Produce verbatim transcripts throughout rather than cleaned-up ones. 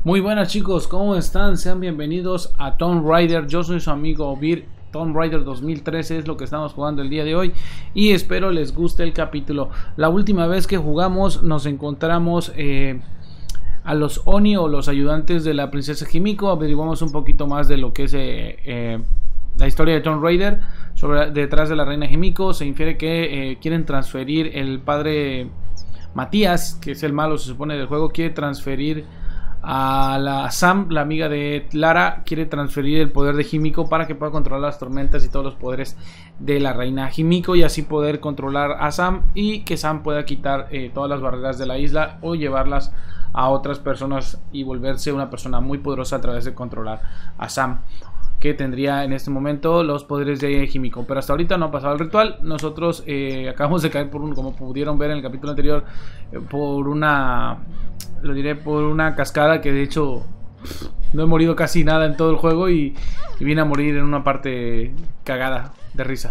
Muy buenas chicos, ¿cómo están? Sean bienvenidos a Tomb Raider. Yo soy su amigo Vir. Tomb Raider dos mil trece es lo que estamos jugando el día de hoy y espero les guste el capítulo. La última vez que jugamos nos encontramos eh, a los Oni o los ayudantes de la princesa Himiko. Averiguamos un poquito más de lo que es eh, eh, la historia de Tomb Raider sobre, detrás de la reina Himiko. Se infiere que eh, quieren transferir el padre Matías, que es el malo se supone del juego, quiere transferir a la Sam, la amiga de Lara, quiere transferir el poder de Himiko para que pueda controlar las tormentas y todos los poderes de la reina Himiko y así poder controlar a Sam y que Sam pueda quitar eh, todas las barreras de la isla o llevarlas a otras personas y volverse una persona muy poderosa a través de controlar a Sam, que tendría en este momento los poderes de Himiko. Pero hasta ahorita no ha pasado el ritual. Nosotros eh, acabamos de caer por un, como pudieron ver en el capítulo anterior, eh, por una, lo diré, por una cascada que de hecho no he morido casi nada en todo el juego y, y vine a morir en una parte cagada de risa.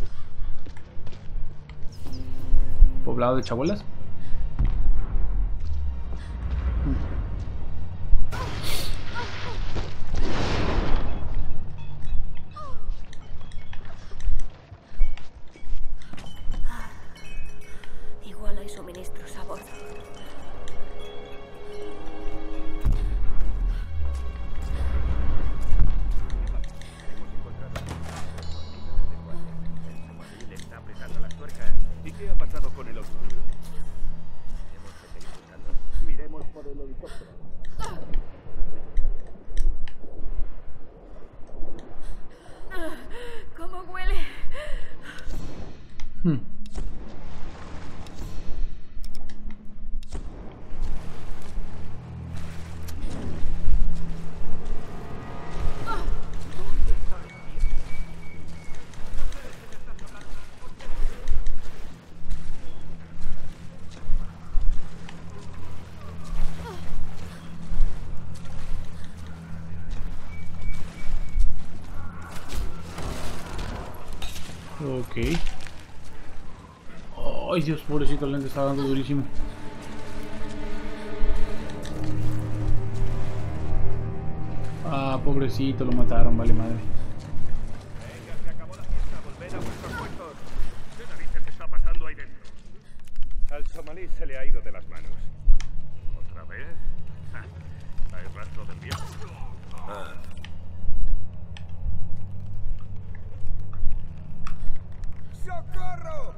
Poblado de chabolas. Hay suministros a bordo. Está apretando las tuercas. ¿Y qué ha pasado con el otro? Tenemos que seguir buscando. Miremos por el helicóptero. ¿Cómo huele? Hmm. Ok. Ay, Dios, pobrecito, el lente está dando durísimo. Ah, pobrecito, lo mataron, vale madre. Venga, se acabó la fiesta, volved a vuestros puestos. ¿Qué narices está pasando ahí dentro? Al somalí se le ha ido de las manos. ¿Otra vez? Ja, ¿hay rastro del viejo? Ah. ¡Socorro!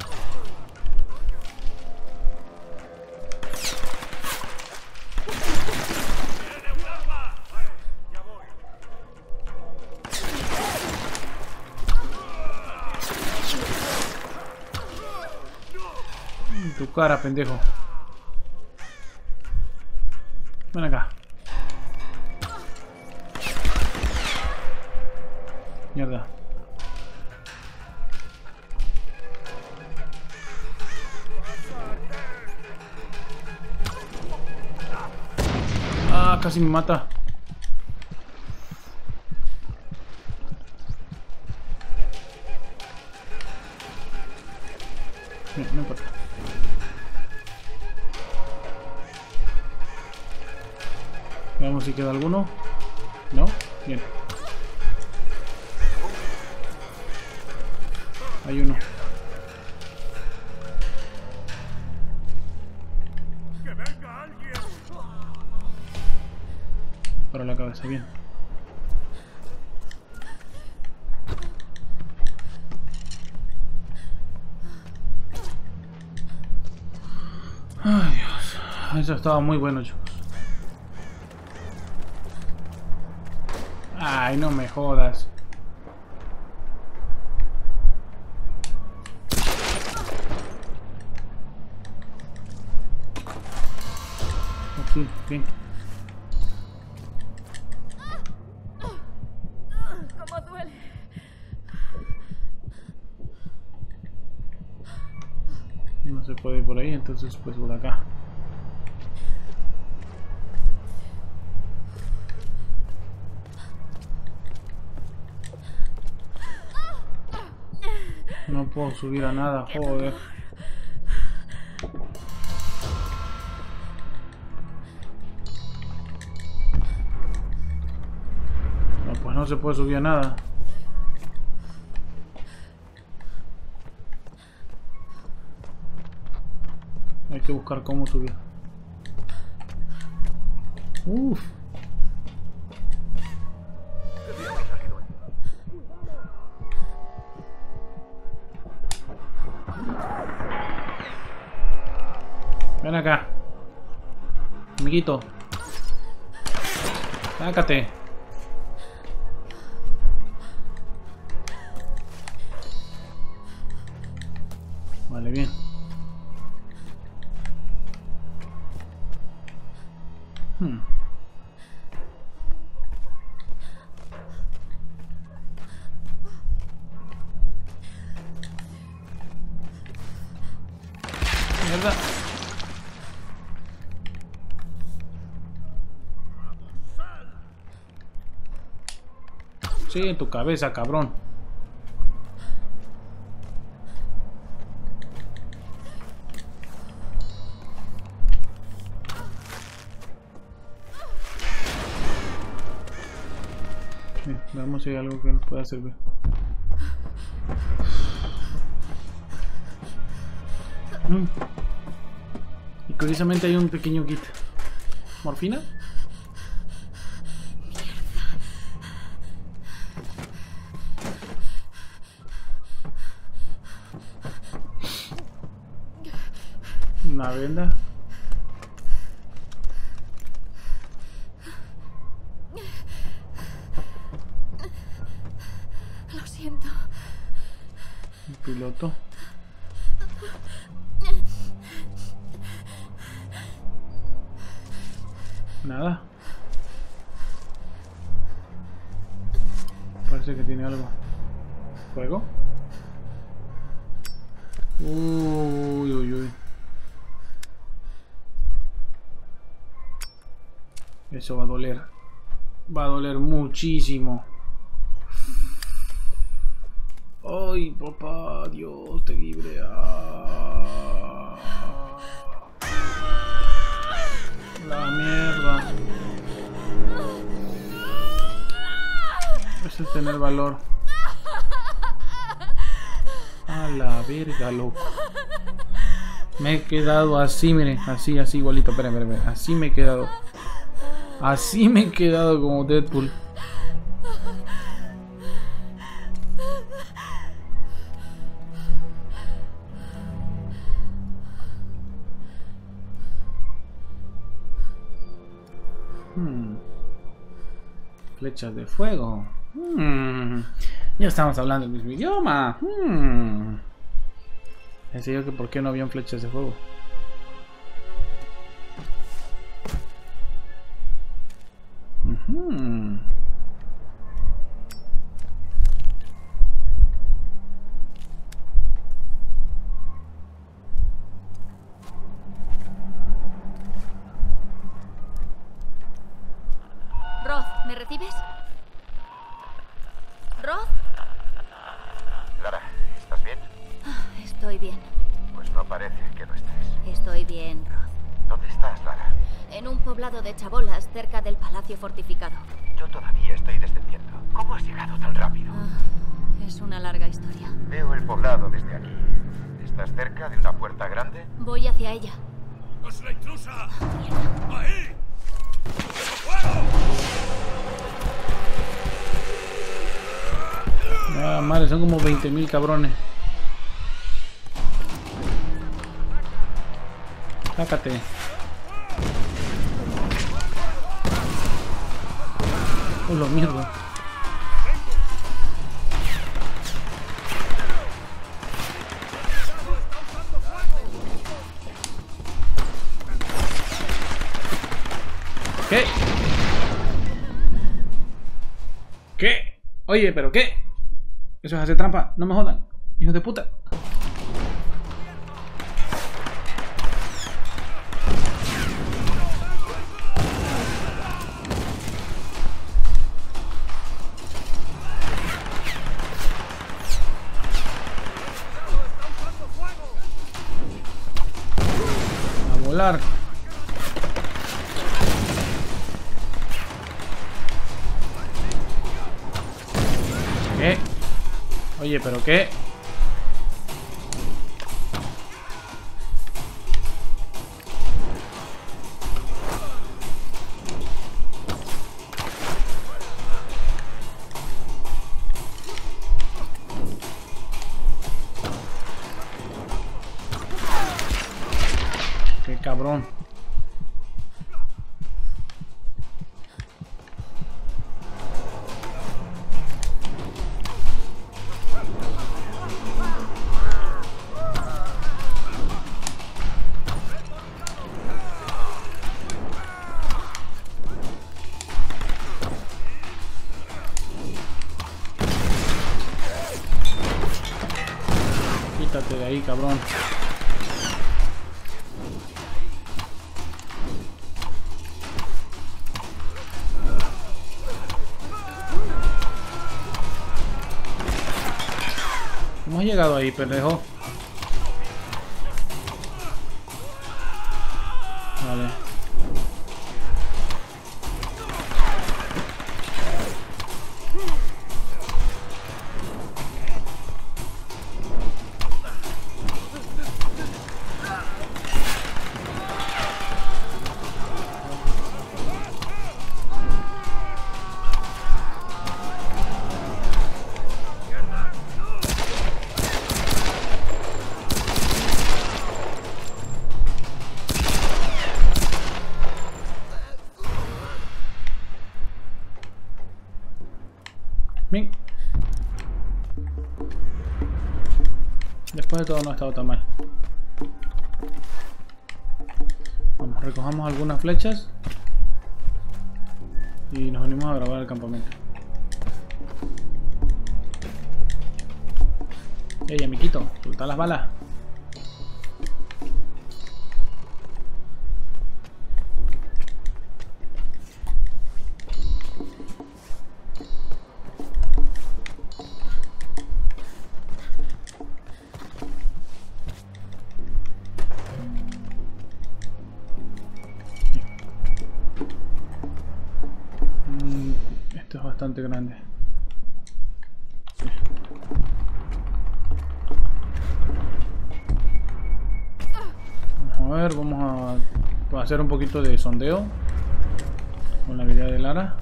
¡Tiene un arma! Vale, ya voy. Tu cara, pendejo. Ven acá. Mierda. Ah, casi me mata. No, no importa. Veamos si queda alguno. ¿No? Bien. Hay uno. ¡Que venga alguien! Para la cabeza, bien. Ay, Dios. Eso estaba muy bueno, chicos. Ay, no me jodas. Ok, bien. ¿Cómo duele? No se puede ir por ahí, entonces pues por acá. No puedo subir a nada, joder. no se puede subir a nada. Hay que buscar cómo subir. Uff. Ven acá, amiguito. Sácate. Vale, bien. Hmm. Mierda. Sí, en tu cabeza, cabrón. Bien, veamos si hay algo que nos pueda servir. Mm. Y curiosamente hay un pequeño kit. ¿Morfina? Una venda. Lo siento. Un piloto. Nada. Parece que tiene algo. ¿Fuego? Uy, uy, uy. Eso va a doler. Va a doler muchísimo. Ay, papá, Dios te libre. Ah. La mierda. Eso es tener valor. A la verga, loco. Me he quedado así, miren. Así, así, igualito. Esperen, esperen, esperen. Así me he quedado. Así me he quedado como Deadpool. Hmm. Flechas de fuego. Hmm. Ya estamos hablando el mismo idioma. Hmm. En serio que por qué no habían flechas de fuego. Uh-huh. Roth, ¿me recibes? ¿Roth? Lara, ¿estás bien? Estoy bien. Pues no parece que lo estés. Estoy bien, Roth. ¿Dónde estás, Lara? En un poblado de chabolas cerca del palacio fortificado. Yo todavía estoy descendiendo. ¿Cómo has llegado tan rápido? Ah, es una larga historia. Veo el poblado desde aquí. ¿Estás cerca de una puerta grande? Voy hacia ella. ¡Es la intrusa! ¡Ahí! ¡Fuego! Ah, madre, son como veinte mil cabrones. Sácate. Oh, lo mierda. ¿Qué? ¿Qué? Oye, ¿pero qué? Eso es hacer trampa. No me jodan. Hijos de puta. A volar. Oye, ¿pero qué? Qué cabrón. Quítate de ahí, cabrón. ¿Cómo has llegado ahí, pendejo? Vale. Bien. Después de todo no ha estado tan mal. Vamos, recojamos algunas flechas y nos venimos a grabar el campamento. Ey, amiguito, suelta las balas. Esto es bastante grande. Vamos a ver, vamos a hacer un poquito de sondeo con la habilidad de Lara.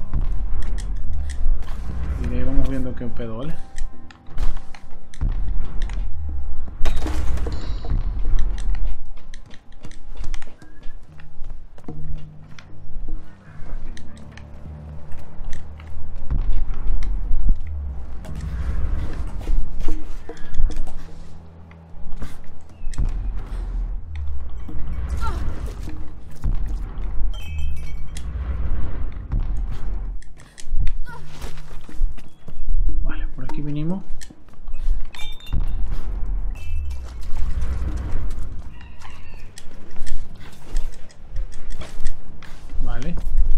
Y de ahí vamos viendo qué pedo, ¿vale? Vinimos. Vale.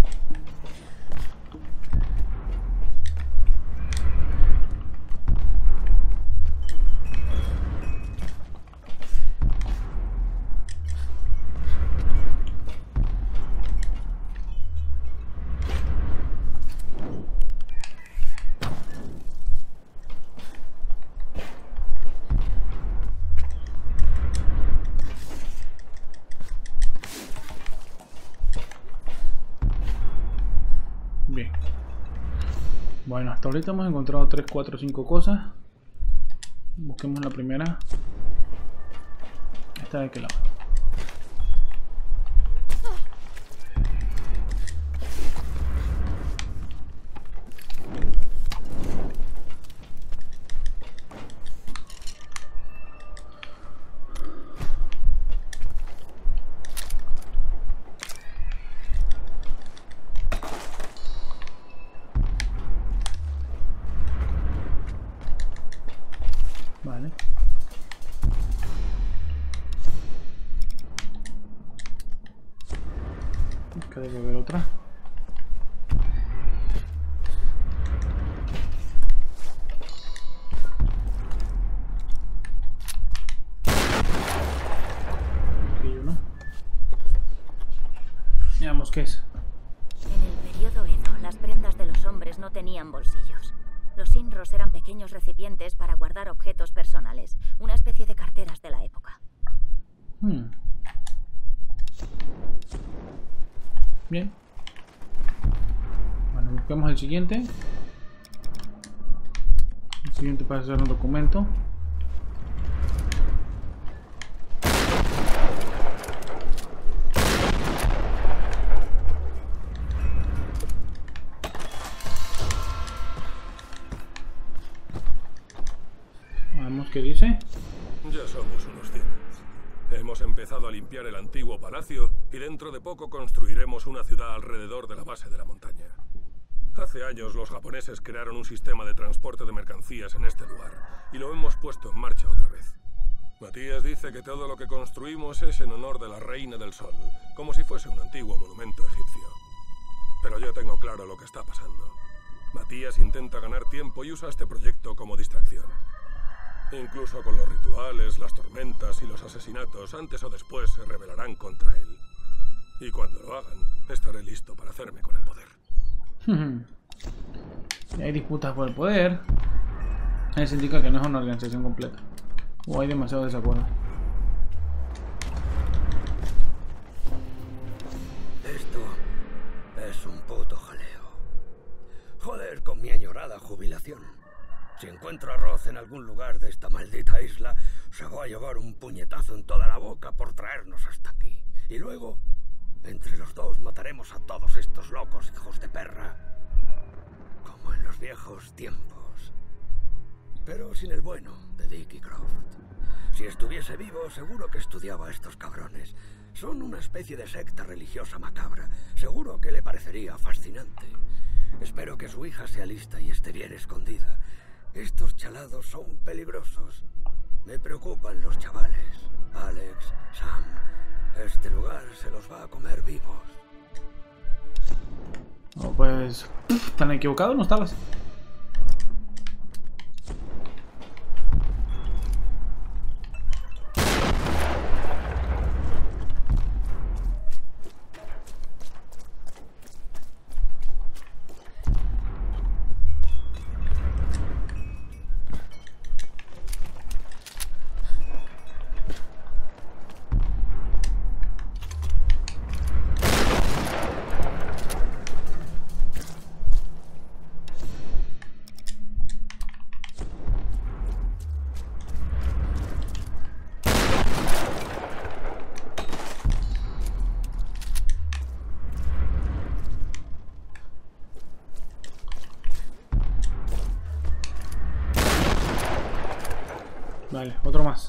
Bien. Bueno, hasta ahorita hemos encontrado tres, cuatro, cinco cosas. Busquemos la primera. Esta de aquel lado. Vale. Acá debe haber otra. Aquí hay uno. Veamos qué es. En el periodo Edo, las prendas de los hombres no tenían bolsillos. Los Inros eran pequeños recipientes para guardar objetos personales, una especie de carteras de la época. Hmm. Bien. Bueno, busquemos el siguiente. El siguiente para hacer un documento. Vamos, ¿qué dice? Ya somos unos cien. Hemos empezado a limpiar el antiguo palacio y dentro de poco construiremos una ciudad alrededor de la base de la montaña. Hace años los japoneses crearon un sistema de transporte de mercancías en este lugar y lo hemos puesto en marcha otra vez. Matías dice que todo lo que construimos es en honor de la Reina del Sol, como si fuese un antiguo monumento egipcio. Pero yo tengo claro lo que está pasando. Matías intenta ganar tiempo y usa este proyecto como distracción. Incluso con los rituales, las tormentas y los asesinatos, antes o después se rebelarán contra él. Y cuando lo hagan, estaré listo para hacerme con el poder. Y hay disputas por el poder. Eso indica que no es una organización completa. O hay demasiado desacuerdo. Esto es un puto jaleo. Joder con mi añorada jubilación. Si encuentro arroz en algún lugar de esta maldita isla, se va a llevar un puñetazo en toda la boca por traernos hasta aquí. Y luego, entre los dos mataremos a todos estos locos hijos de perra. Como en los viejos tiempos. Pero sin el bueno de Dickie Croft. Si estuviese vivo, seguro que estudiaba a estos cabrones. Son una especie de secta religiosa macabra. Seguro que le parecería fascinante. Espero que su hija sea lista y esté bien escondida. Estos chalados son peligrosos. Me preocupan los chavales. Alex, Sam. Este lugar se los va a comer vivos. Oh, pues... ¿Tan equivocado no estabas? Vale, otro más.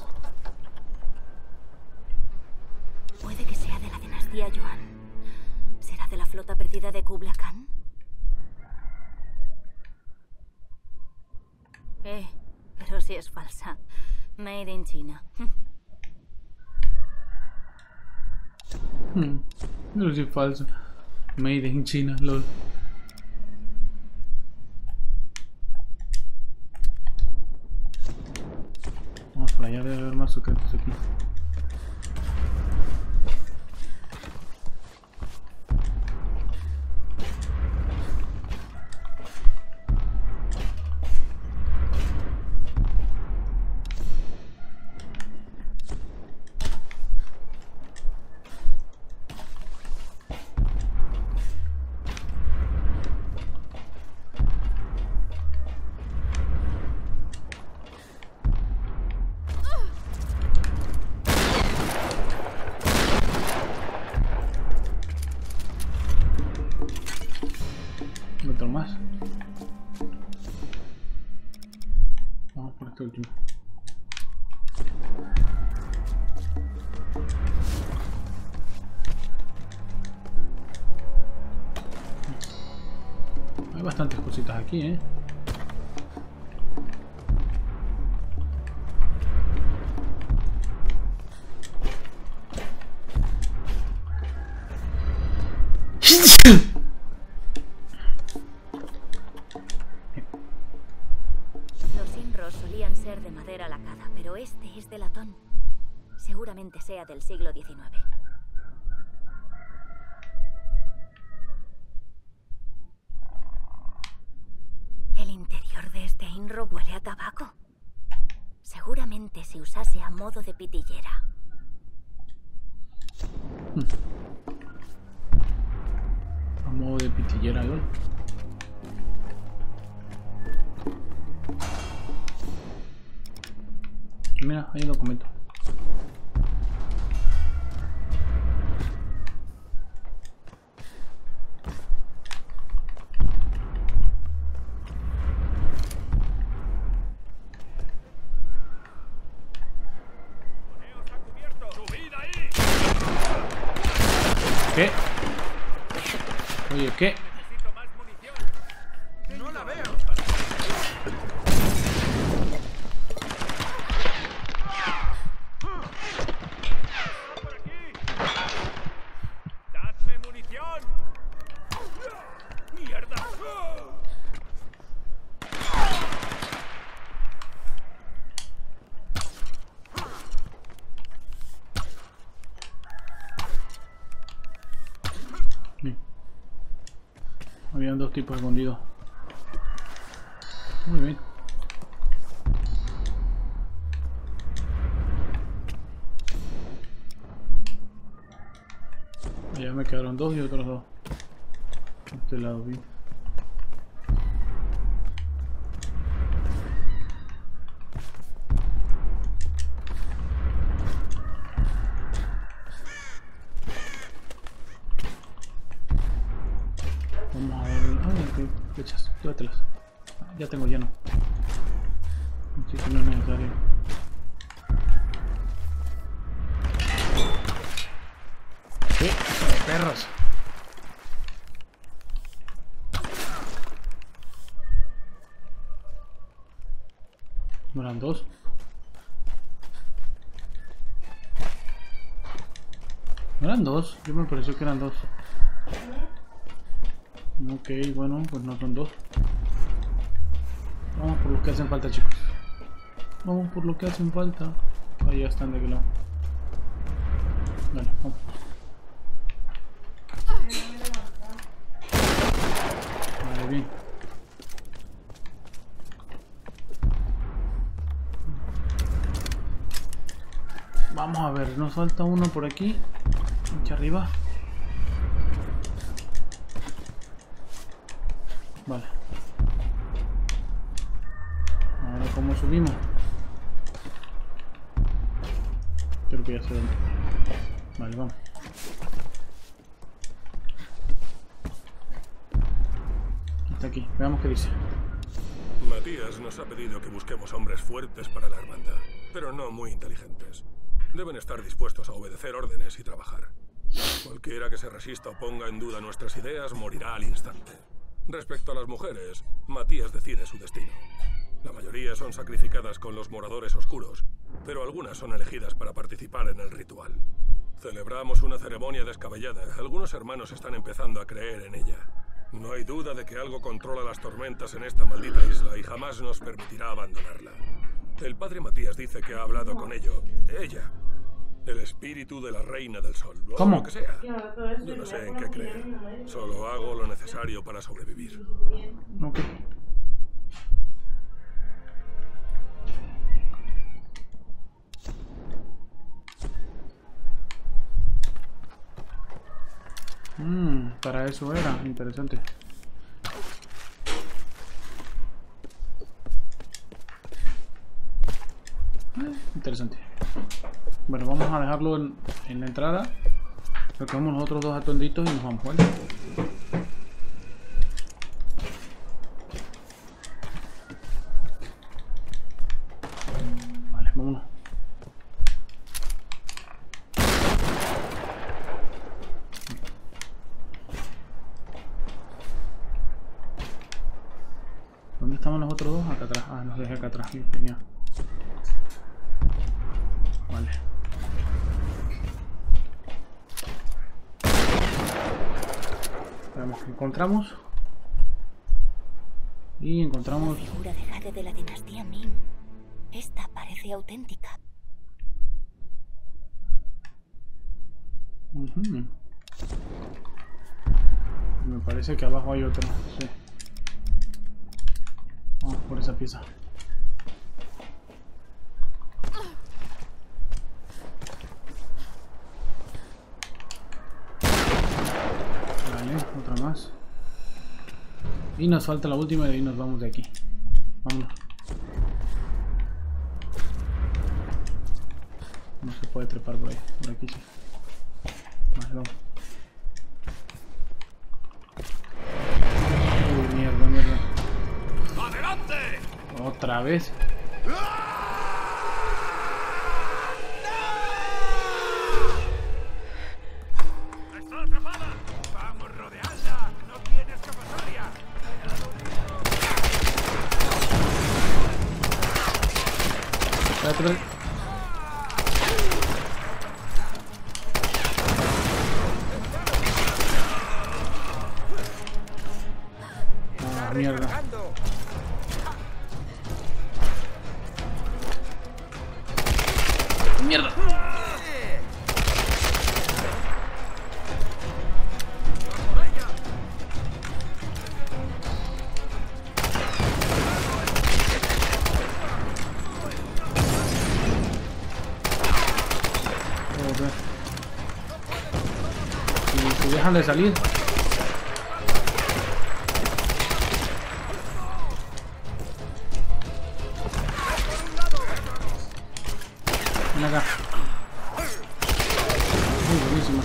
Puede que sea de la dinastía Yuan. ¿Será de la flota perdida de Kubla Khan? Eh, pero si es falsa. Made in China. Hmm. No sé si es falso. Made in China, lol. Vamos por allá, debe haber más secretos aquí. Otro más. Vamos por este último. Hay bastantes cositas aquí, ¿eh? De madera lacada, pero este es de latón. Seguramente sea del siglo diecinueve. El interior de Esto huele a tabaco. Seguramente se usase a modo de pitillera. A modo de pitillera, ¿no? Mira, hay un documento. ¿Qué? Oye, ¿qué? Necesito más munición. No la veo. Por aquí. Dadme munición. Mierda. Habían dos tipos escondidos. Muy bien. Allá me quedaron dos y otros dos. Este lado bien. Vamos a ver. Ay, qué flechas. Llévatelas. Ya tengo lleno. Así que no es necesario. ¿Qué? Perros. ¿No eran dos? ¿No eran dos? Yo me pareció que eran dos. Ok, bueno, pues no son dos. Vamos por lo que hacen falta, chicos. Vamos por lo que hacen falta. Ahí ya están de aquel lado. Vale, vamos. Vale, bien. Vamos a ver, nos falta uno por aquí. Aquí arriba. Vale. Ahora, ¿cómo subimos? Creo que ya sé dónde. Vale, vamos. Está aquí. Veamos qué dice. Matías nos ha pedido que busquemos hombres fuertes para la hermandad, pero no muy inteligentes. Deben estar dispuestos a obedecer órdenes y trabajar. Cualquiera que se resista o ponga en duda nuestras ideas morirá al instante. Respecto a las mujeres, Matías decide su destino. La mayoría son sacrificadas con los moradores oscuros, pero algunas son elegidas para participar en el ritual. Celebramos una ceremonia descabellada. Algunos hermanos están empezando a creer en ella. No hay duda de que algo controla las tormentas en esta maldita isla y jamás nos permitirá abandonarla. El padre Matías dice que ha hablado con ello, ella, el espíritu de la reina del sol, o ¿Cómo? lo que sea. Yo no sé en qué creer. Solo hago lo necesario para sobrevivir. Ok. Mmm, para eso era, interesante. Eh, interesante. Bueno, vamos a dejarlo en, en la entrada. Recogemos los otros dos atonditos y nos vamos, ¿vale? Vale, vámonos. ¿Dónde estaban los otros dos? Acá atrás. Ah, los dejé acá atrás. Genial. Vale. Veamos que encontramos. Y encontramos... Una figura de jade de la dinastía Ming. Esta parece auténtica. Uh-huh. Me parece que abajo hay otro. Sí. Vamos por esa pieza. Y nos falta la última y ahí nos vamos de aquí. Vámonos. No se puede trepar por ahí. Por aquí sí. Más vamos. Uy, mierda, mierda. ¡Adelante! Otra vez. ¡Está atrapada! ¡Vamos, rodearla! ¡No tiene escapatoria! Espérate. Ah, mierda. Mierda. Joder. Y se dejan de salir. Ven acá. Muy buenísimo.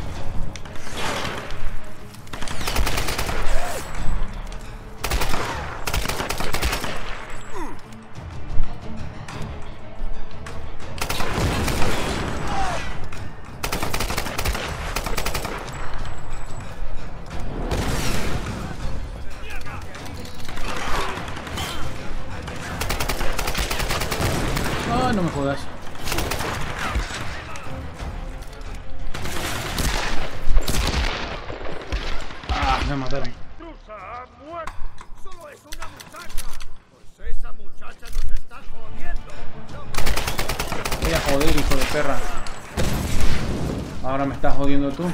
Ay, no me jodas. Ah, me mataron. ¡Intrusa ha muerto! ¡Solo es una muchacha! Pues esa muchacha nos está jodiendo. Voy a joder, hijo de perra. Ahora me estás jodiendo tú.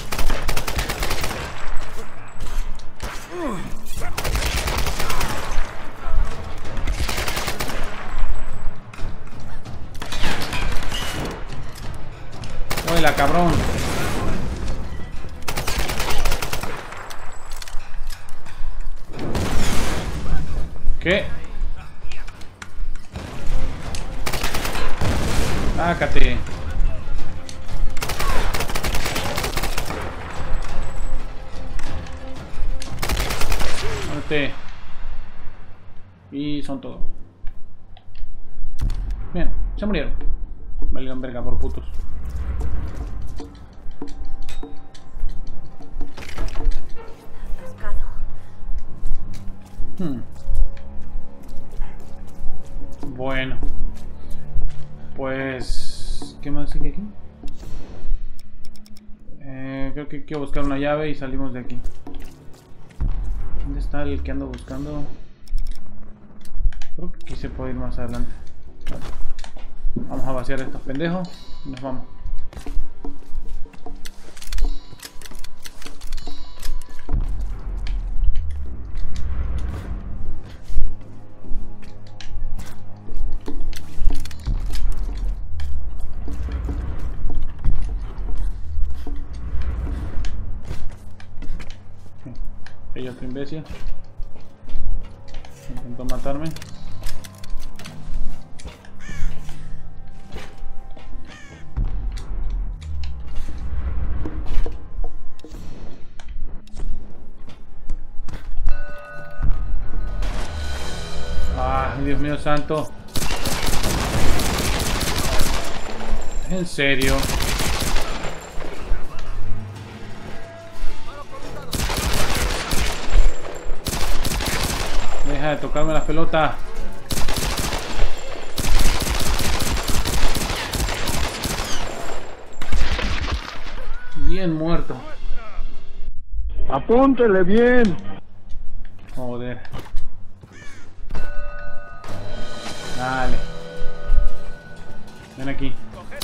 Hola, cabrón. ¿Qué? Sácate. Muerte. Y son todos. Bien, se murieron. Valgan verga por putos. Atascado. Hmm. Bueno. Pues... ¿qué más sigue aquí? Eh, creo que hay que buscar una llave y salimos de aquí. ¿Dónde está el que ando buscando? Creo que aquí se puede ir más adelante. Vale. Vamos a vaciar estos pendejos y nos vamos. Hay otro imbécil. Intentó matarme. Ay, Dios mío santo. ¿En serio? Deja de tocarme las pelotas. Bien muerto. Apúntele bien. Joder. Dale. Ven aquí.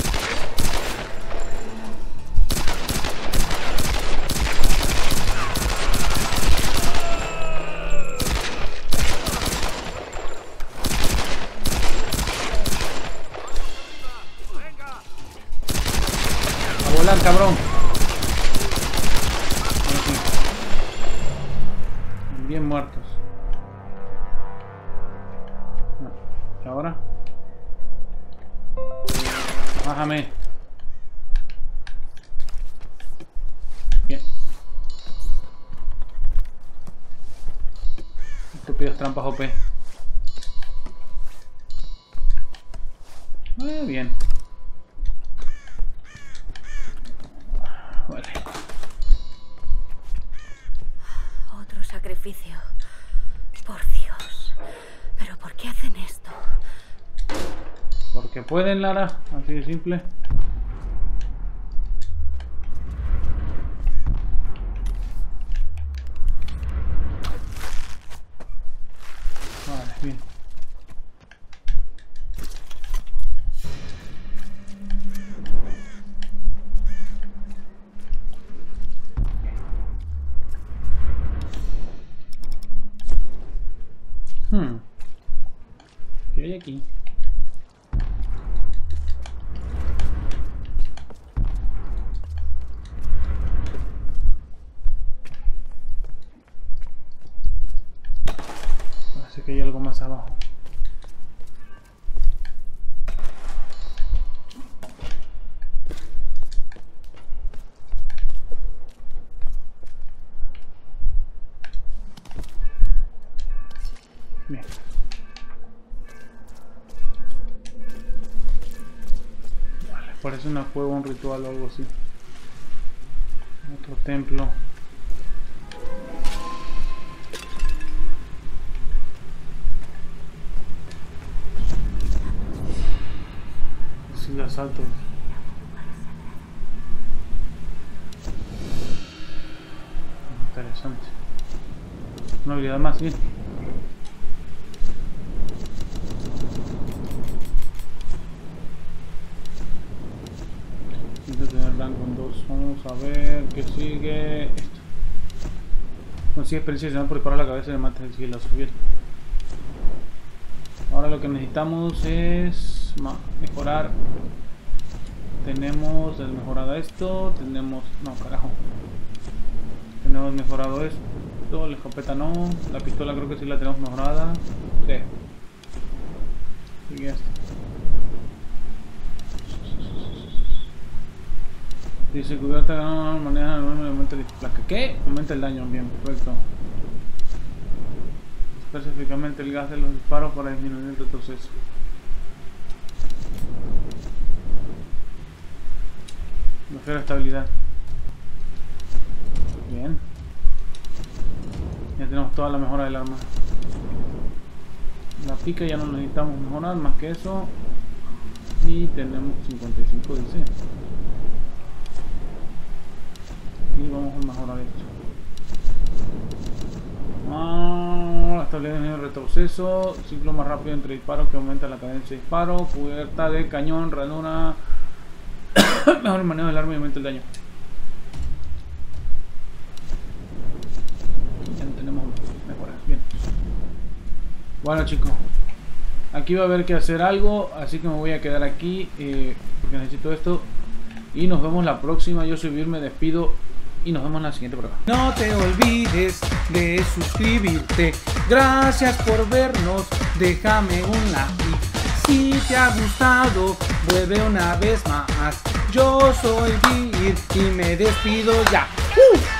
A volar, cabrón. Bien muertos. ¿Y ahora? Bájame. Bien. Estúpidas trampas O P. Muy bien. Vale. Otro sacrificio. Por Dios. ¿Pero por qué hacen esto? Porque pueden, Lara. Así de simple. Vale, bien. Hmm. ¿Qué hay aquí? Parece que hay algo más abajo. Bien. Vale, parece una cueva, un ritual o algo así. Otro templo. Sí, de asalto. Interesante. Una habilidad más, bien. Tener rango en dos. Vamos a ver qué sigue. Esto. Consigue experiencia adicional por disparar la cabeza y le matas el sigiloso. Bien. Ahora lo que necesitamos es mejorar. Tenemos mejorado esto. Tenemos. No, carajo. Tenemos mejorado esto. La escopeta no. La pistola creo que sí la tenemos mejorada. Sí. Sigue esto. Dice cubierta no maneja no aumenta el placa. ¿Qué? Aumenta el daño, bien, perfecto. Específicamente el gas de los disparos para disminuir el retroceso. Mejora estabilidad. Bien. Ya tenemos toda la mejora del arma. La pica ya no necesitamos mejorar más que eso. Y tenemos cincuenta y cinco, dice. Y vamos a mejorar esto. Ah, estabilidad en el retroceso. Ciclo más rápido entre disparos que aumenta la cadencia de disparo. Cubierta de cañón, ranura. Mejor manejo del arma y aumenta el daño. Ya tenemos mejoras. Bien. Bueno, chicos. Aquí va a haber que hacer algo. Así que me voy a quedar aquí. Eh, porque necesito esto. Y nos vemos la próxima. Yo soy Vir, me despido. Y nos vemos en la siguiente prueba. No te olvides de suscribirte. Gracias por vernos. Déjame un like. Si te ha gustado, vuelve una vez más. Yo soy Vir y me despido ya. ¡Uh!